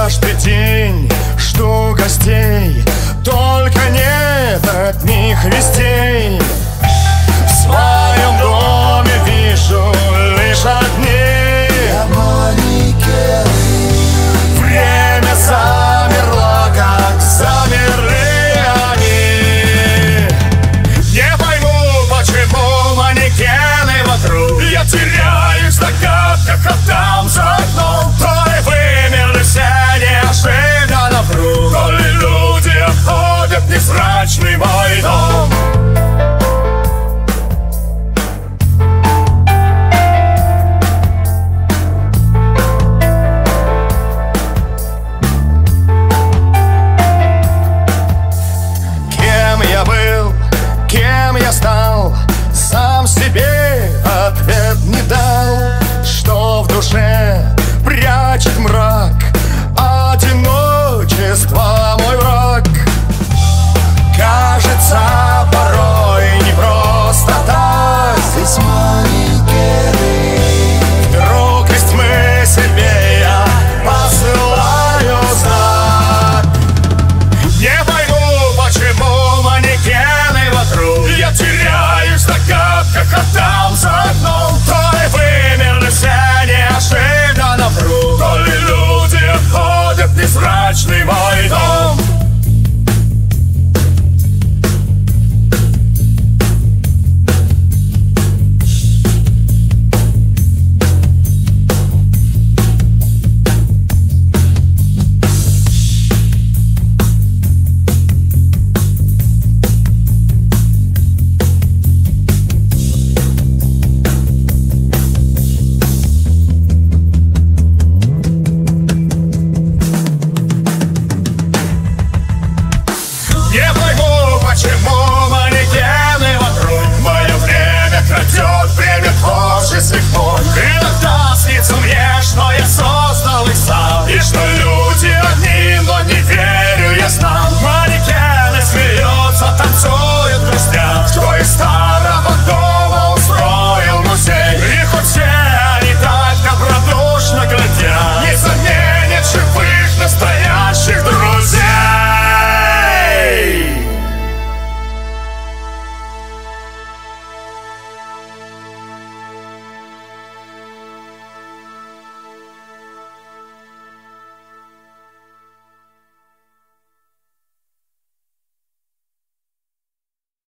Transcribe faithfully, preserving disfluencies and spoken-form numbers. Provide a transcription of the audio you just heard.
каждый день жду гостей, только нет от них вестей. В своем доме вижу лишь одни. Время замерло, как замерли они. Не пойму, почему манекены вокруг. Я теряюсь в догадках, а там за окном то ли вымерли все неожиданно вдруг, то ли люди обходят невзрачный мой дом. Сам себе ответ не дал, что в душе прячет мрак. Одиночество мой враг. Кажется,